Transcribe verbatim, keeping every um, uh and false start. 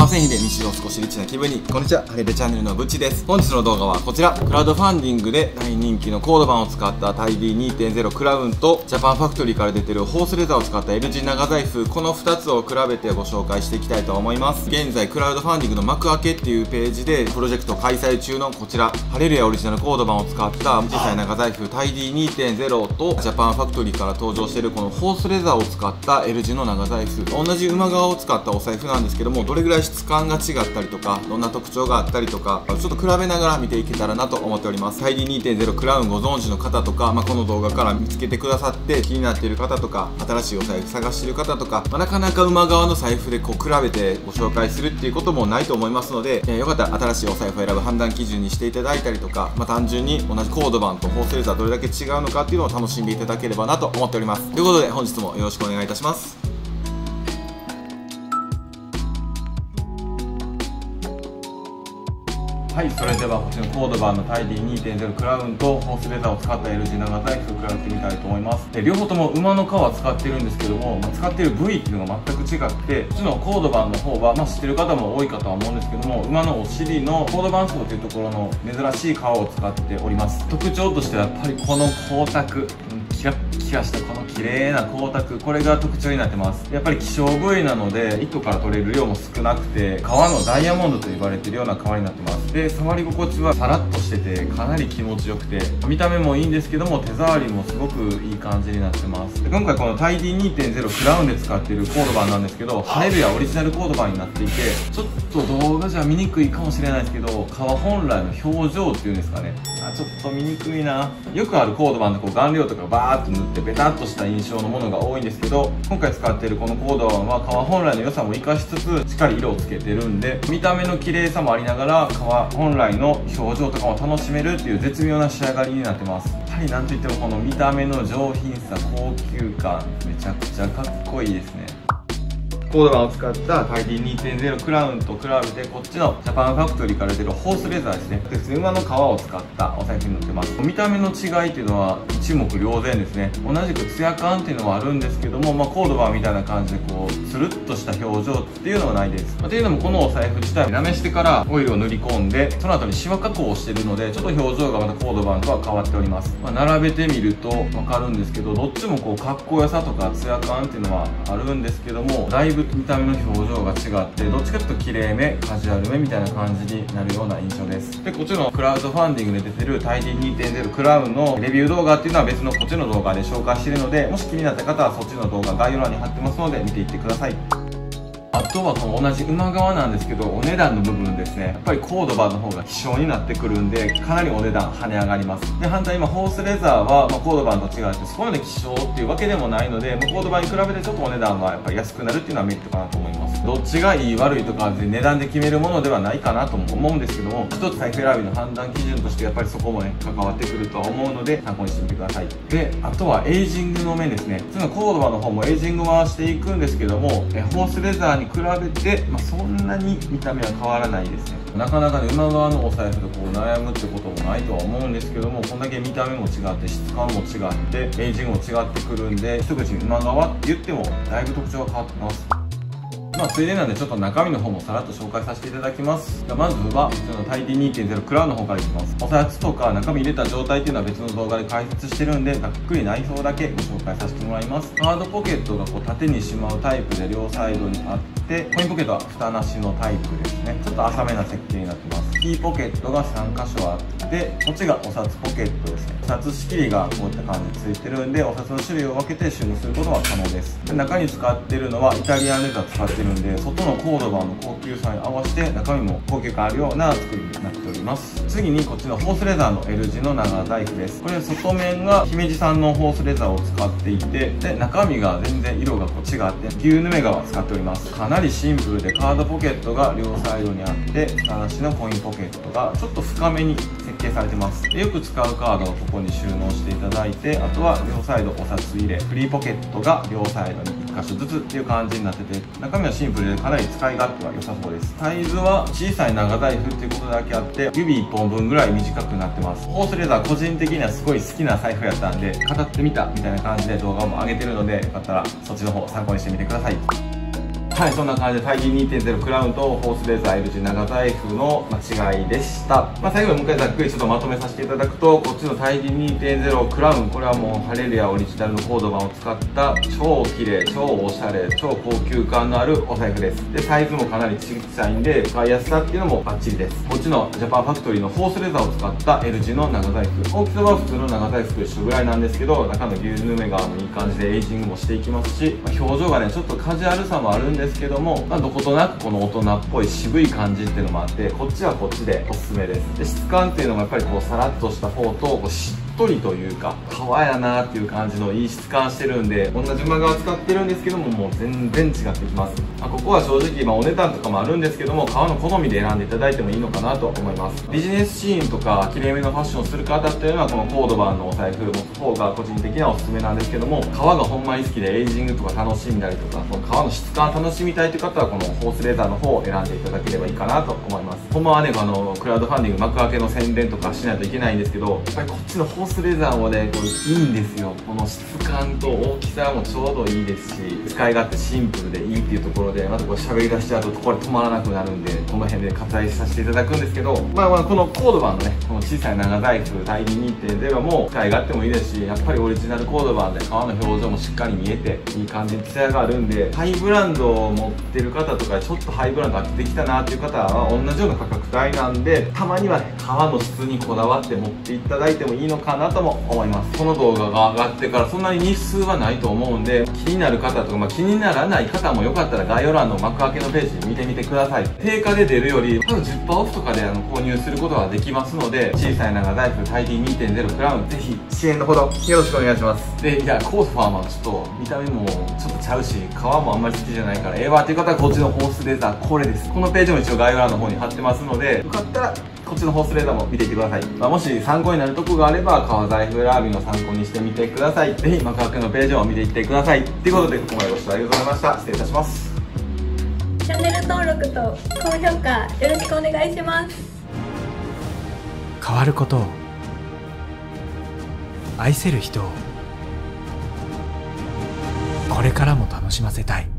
わせん日で日常少しリッチな気分に。こんにちは、ハレベチャンネルのブッチです。本日の動画はこちら、クラウドファンディングで大人気のコードバンを使ったタイディ にてんゼロ クラウンとジャパンファクトリーから出てるホースレザーを使った エルジー 長財布、このふたつを比べてご紹介していきたいと思います。現在クラウドファンディングの幕開けっていうページでプロジェクト開催中のこちら、ハレルヤオリジナルコードバンを使った小さい長財布タイディ にてんゼロ とジャパンファクトリーから登場しているこのホースレザーを使った エルジー の長財布、同じ馬革を使ったお財布なんですけども、どれぐらい質感が違ったりとか、どんな特徴があったりとか、ちょっと比べながら見ていけたらなと思っております。タイディ にてんゼロ クラウンご存知の方とか、まあ、この動画から見つけてくださって気になっている方とか、新しいお財布探している方とか、まあ、なかなか馬革の財布でこう比べてご紹介するっていうこともないと思いますので、えー、よかったら新しいお財布を選ぶ判断基準にしていただいたりとか、まあ、単純に同じコードバンとホースレザーどれだけ違うのかっていうのを楽しんでいただければなと思っております。ということで本日もよろしくお願いいたします。はい、それではこちらのコードバンのタイディ にてんゼロ クラウンとホースレザーを使った エルジー 長財布を比べてみたいと思います。で両方とも馬の皮を使ってるんですけども、まあ、使っている部位っていうのが全く違って、こっちのコードバンの方は、まあ、知ってる方も多いかとは思うんですけども、馬のお尻のコードバン層というところの珍しい皮を使っております。特徴としてはやっぱりこの光沢、キラッキラしたこの綺麗な光沢、これが特徴になってます。やっぱり希少部位なのでいっこから取れる量も少なくて、皮のダイヤモンドと呼ばれているような皮になってます。で触り心地はサラッとしててかなり気持ちよくて、見た目もいいんですけども手触りもすごくいい感じになってます。で今回このタイディ にてんゼロ クラウンで使っているコードバンなんですけど、ハレルヤオリジナルコードバンになっていて、ちょっと動画じゃ見にくいかもしれないですけど、皮本来の表情っていうんですかね、あちょっと見にくいな。よくあるコードバンでこう顔料とかバーッと塗ってベタっとした印象のものが多いんですけど、今回使っているこのコードバンは皮本来の良さも生かしつつしっかり色をつけてるんで、見た目の綺麗さもありながら皮本来の表情とかも楽しめるっていう絶妙な仕上がりになってます。やはりなんといってもこの見た目の上品さ、高級感、めちゃくちゃかっこいいですね。コードバンを使ったタイディ にてんゼロ クラウンと比べて、こっちのジャパンファクトリーから出るホースレザーですね。で普通に馬の皮を使ったお財布になってます。見た目の違いっていうのは一目瞭然ですね。同じくツヤ感っていうのはあるんですけども、まあ、コードバンみたいな感じでこうスルッとした表情っていうのはないです。まあ、というのもこのお財布自体なめしてからオイルを塗り込んで、その後にシワ加工をしてるので、ちょっと表情がまたコードバンとは変わっております。まあ、並べてみると分かるんですけど、どっちもこうかっこよさとかツヤ感っていうのはあるんですけども、だいぶ見た目の表情が違って、どっちかというと綺麗め、カジュアルめみたいな感じになるような印象です。でこっちのクラウドファンディングで出てるタイディ にてんゼロ クラウンのレビュー動画っていうのは別のこっちの動画で紹介しているので、もし気になった方はそっちの動画概要欄に貼ってますので見ていってください。あとはこの同じ馬革なんですけど、お値段の部分ですね、やっぱりコードバンの方が希少になってくるんで、かなりお値段跳ね上がります。で反対今ホースレザーは、まあ、コードバンと違ってそこまで希少っていうわけでもないので、もうコードバンに比べてちょっとお値段はやっぱり安くなるっていうのはメリットかなと思います。どっちがいい悪いとか値段で決めるものではないかなとも思うんですけども、一つ財布選びの判断基準としてやっぱりそこもね関わってくるとは思うので参考にしてみてください。であとはエイジングの面ですね。普通のコードバンの方もエイジングはしていくんですけども、えホースレザーに比べて、まあ、そんなに見た目は変わらないですね。なかなかね馬側のお財布とこう悩むってこともないとは思うんですけども、こんだけ見た目も違って質感も違ってエイジングも違ってくるんで、一口に馬側って言ってもだいぶ特徴が変わってきます。まあついでなんでちょっと中身の方もさらっと紹介させていただきます。まずは普通のタイディ にてんゼロ クラウンの方からいきます。お札とか中身入れた状態っていうのは別の動画で解説してるんで、ざっくり内装だけご紹介させてもらいます。カードポケットがこう縦にしまうタイプで両サイドにあって、コインポケットは蓋なしのタイプですね。ちょっと浅めな設計になってます。キーポケットがさんかしょあって、こっちがお札ポケットですね。お札仕切りがこういった感じでついてるんで、お札の種類を分けて収納することは可能です。で中に使ってるのはイタリアンレザー使ってるんで、外のコードバンの高級さに合わせて中身も高級感あるような作りになっております。次にこっちのホースレザーの エルジー の長財布です。これ外面が姫路産のホースレザーを使っていて、で中身が全然色がこう違って牛ヌメ革を使っております。かなりシンプルでカードポケットが両サイドにあって、蓋なしのコインポケットがちょっと深めに設計されてます。でよく使うカードをここに収納していただいて、あとは両サイドお札入れ、フリーポケットが両サイドにいっかしょずつっていう感じになってて、中身はシンプルでかなり使い勝手は良さそうです。サイズは小さい長財布っていうことだけあって指いっぽんぶんぐらい短くなってます。ホースレザー個人的にはすごい好きな財布やったんで、語ってみたみたいな感じで動画も上げてるので、よかったらそっちの方参考にしてみてください。 はい、そんな感じでタイディ にてんゼロ クラウンとホースレーザー エルジー 長財布の違いでした。まあ、最後にもう一回ざっくりちょっとまとめさせていただくと、こっちのタイディ にてんゼロ クラウン、これはもうハレルヤオリジナルのコードバンを使った超綺麗、超おしゃれ、超高級感のあるお財布です。で、サイズもかなりちっちゃいんで、使いやすさっていうのもバッチリです。こっちのジャパンファクトリーのホースレーザーを使った エルジー の長財布。大きさは普通の長財布と一緒ぐらいなんですけど、中の牛ヌメ革もいい感じでエイジングもしていきますし、まあ、表情がね、ちょっとカジュアルさもあるんですけども、まあ、どことなくこの大人っぽい渋い感じっていうのもあって、こっちはこっちでおすすめです。で、質感っていうのもやっぱりこうさらっとした方と、こうしっとりというか、革やなーっていう感じのいい質感してるんで、同じ馬革使ってるんですけども、もう全然違ってきます。まあ、ここは正直、まあ、お値段とかもあるんですけども、革の好みで選んでいただいてもいいのかなと思います。ビジネスシーンとか、綺麗めのファッションをする方っていうのは、このコードバンのお財布持つ方が個人的にはおすすめなんですけども、革がほんまに好きでエイジングとか楽しんだりとか、その革の質感楽しみたいという方は、このホースレーザーの方を選んでいただければいいかなと思います。ほんまはね、あの、クラウドファンディング幕開けの宣伝とかしないといけないんですけど、やっぱりこっちのホースレーザーもね、これいいんですよ。この質感と大きさもちょうどいいですし、使い勝手シンプルでいいっていうところで、またこれ喋り出しちゃうとこれ止まらなくなるんで、この辺で割愛させていただくんですけど、まあまあこのコードバンのね、この小さい長財布タイディ にてんゼロ も使い勝手もいいですし、やっぱりオリジナルコードバンで革の表情もしっかり見えていい感じに艶があるんで、ハイブランドを持ってる方とかちょっとハイブランド飽きてきたなっていう方は同じような価格帯なんで、たまにはね、革の質にこだわって持っていただいてもいいのかなとも思います。この動画が上がってからそんなに日数はないと思うんで、気になる方とか、まあ、気にならない方もよかったら概要欄の幕開けのページ見てみてください。定価で出るより多分 じゅっパーセント オフとかであの購入することができますので、小さい長財布タイディ にてんゼロ クラウンぜひ支援のほどよろしくお願いします。で、いやコードファーマーちょっと見た目もちょっとちゃうし、革もあんまり好きじゃないからええわっていう方はこっちのホースレーザーこれです。このページも一応概要欄の方に貼ってますので、よかったらこっちのホースレーザーも見ていってください。まあ、もし参考になるとこがあれば、革財布選びの参考にしてみてください。ぜひ幕開けのページを見ていってください。ということで、ここまでご視聴ありがとうございました。失礼いたします。 チャンネル登録と高評価よろしくお願いします。 変わることを、愛せる人を、これからも楽しませたい。